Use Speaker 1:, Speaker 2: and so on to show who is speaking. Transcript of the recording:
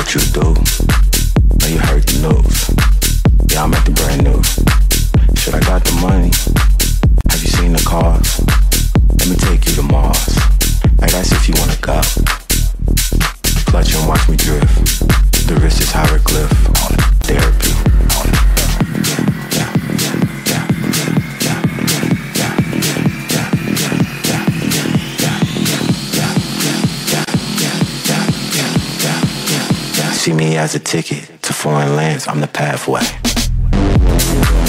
Speaker 1: what you do. Know you heard the news. Yeah, I'm at the brand new. Shit, I got the money. Have you seen the cars? Let me take you to Mars. Like that's if you wanna go. Clutch and watch me drift. The wrist is hieroglyph. Therapy. See me as a ticket to foreign lands. I'm the pathway.